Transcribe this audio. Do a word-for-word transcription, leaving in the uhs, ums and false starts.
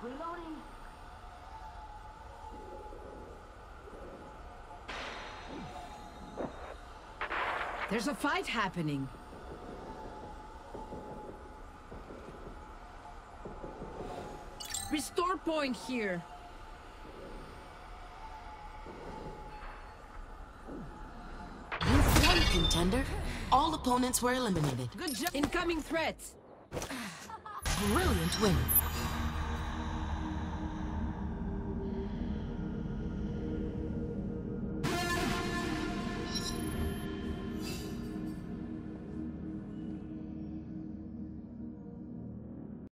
Reloading. There's a fight happening. Restore point here. You've won, contender. All opponents were eliminated. Good job. Incoming threats. Brilliant win.